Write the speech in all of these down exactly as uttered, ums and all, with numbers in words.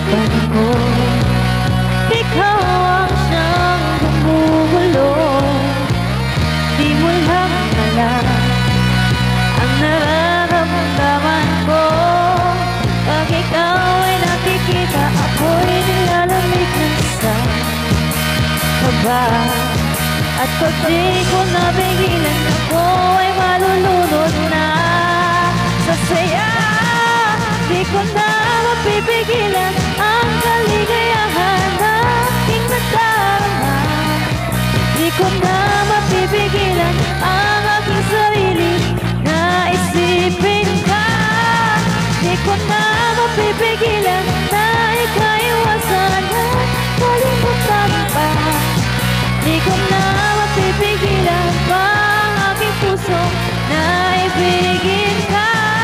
isipan ko. Ikaw ang siyang gumugulo. Di mo lang alam ang nararamdaman ko. Pag ikaw ay nakikita, ako'y nilalamig ng sa kaba. At pag di ko napigilan, ako ay malulunod na sa saya. Di ko na mapipigilan ang kaligayahan na aking nadarama. Di ko na mapipigilan ang aking sarili na isipin ka. Di ko na mapipigilan na ikaiwasan at kalimutan pa. Di ko na mapipigilan pa ang aking puso na ibigin ka.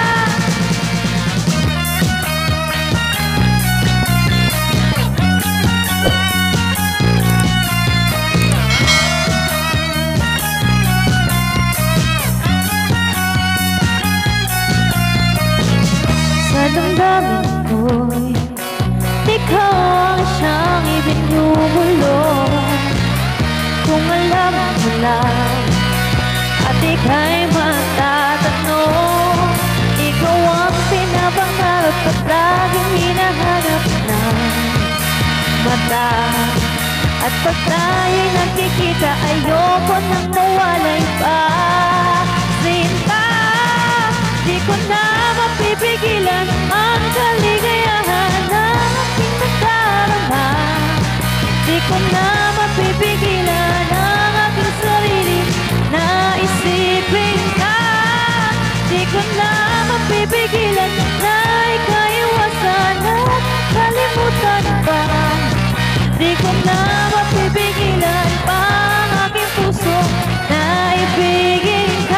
Sa damdamin ko'y ikaw ang siyang ibinumulong. Kung alam mo lang at ika'y matatanong, ikaw ang pinapangarap at laging hinahanap ng mata. At pag tayo'y nakikita, ayoko nang mawalay pa. Sinta, di ko na mapipigilan ang kaligayahan na aking nadarama. Di ko na mapipigilan ang aking sarili na isipin ka. Di ko na mapipigilan na ikaiwasan at kalimutan pa. Di ko na mapipigilan pa ang aking puso na ibigin ka.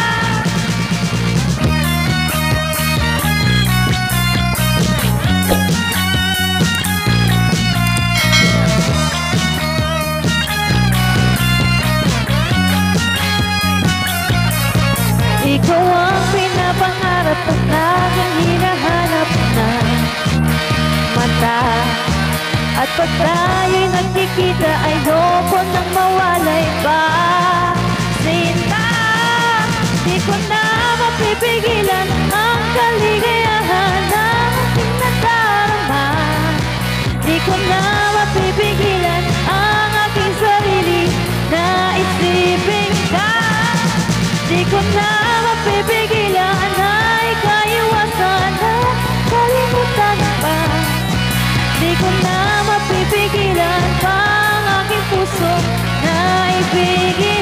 Ikaw ang pinapangarap at laging hinahanap ng mata. At pag tayo'y nagkikita, ayoko nang mawalay pa. Sinta, di ko na mapipigilan ang kaligayahan na aking nadarama. Di ko na mapipigilan ang aking sarili na isipin ka. Di ko na mapipigilan na ikaiwasan at kalimutan pa. Di ko na mapipigilan pa ang aking puso na ibigin